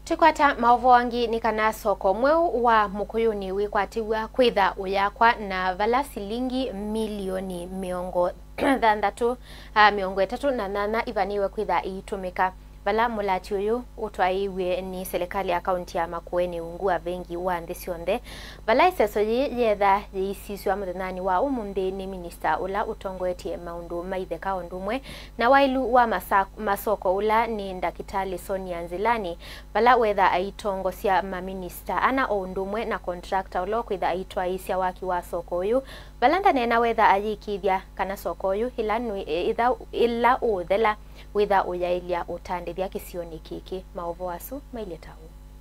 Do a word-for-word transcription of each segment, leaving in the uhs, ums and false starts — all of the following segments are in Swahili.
Tukwata maovo wangi ni kana Soko Mweu wa Mukuyuni wikwatiwa kwitha uyakwa na vala silingi milioni miongo thandatu uh, miongo etatu na nana ivaniwe kwitha itumika. Vala mulati uyu utwaiwe ni serikali ya kaunti ya Mukuyuni ungua vengi wa nthi cionthe. Vala iseso yi yetha yiisiswa muthenani wa umundi ni minister ula utongoetie maundu maithe kaundumwe na wailu wa masa, masoko ula ni ndakitali Sonia Nzilani. Vala wetha aitongo cia ma minister ana undumwe na contractor ulo kwitha aitwa isia Waki wa Soko uyu. Vala ndanena wetha ayikithia kana Soko uyu ila ila, ila uthela witha uyailia utandithia kisioni kiki maovo asu mailetahu.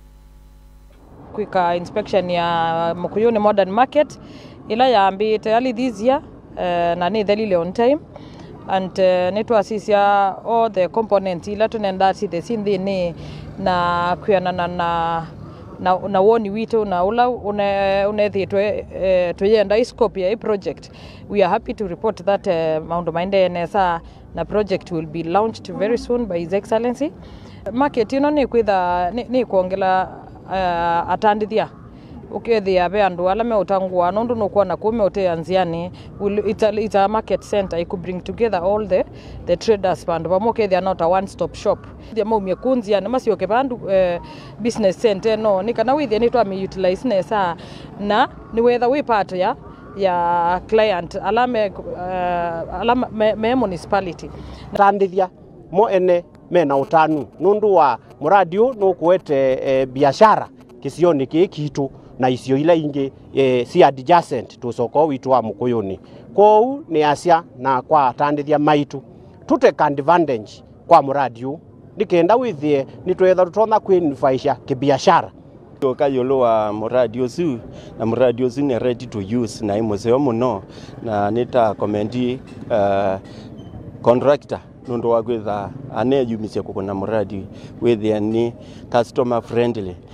Kwika inspection ya Mukuyuni modern market ila yaambite early this year uh, na ni thelile on time and uh, nitwasisia all the components ila tunenda si the sindi ni na kwianana na na na woni witu na ula une unethitwe uh, tuyenda scope ya project. We are happy to report that uh, maundu maende nesa na project will be launched very soon by His Excellency. Market ino ni kwitha ni, ni kuongela uh, atandithia ukethia be andu ala me utangua nondu no kuona kume uteanziani it's a, it's a market center. It could bring together all the the traders band bamokethia not a one stop shop thia maumie kunzia na masioke bandu uh, business center no ni kana withia ni twa me utilize nesa na ni whether we part ya ya client alame uh, alama me, me municipality tandithia mo ene mena utanu nundu wa muradio no kuete e, biashara kisioni kikitu na isio ila ingi e, si adjacent to Soko witu wa Mukuyuni kou ni asia na kwa tandithia maitu tuteka advantage kwa muradio nikenda withie nitwetha tutona kwinifaisha kibiashara Kayolo wa muradio zu na muradio zu ni ready to use na imoseo muno na nita commendi uh, contractor nundu wa kwitha ane yumisya kukuna muradio withia ni customer friendly.